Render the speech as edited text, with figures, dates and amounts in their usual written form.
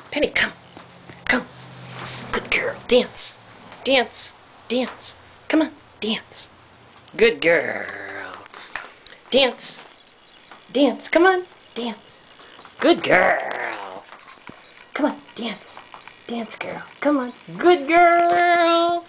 Penny, come. Come. Good girl. Dance. Dance. Dance. Come on. Dance. Good girl. Dance. Dance. Come on. Dance. Good girl. Come on. Dance. Dance, girl. Come on. Good girl.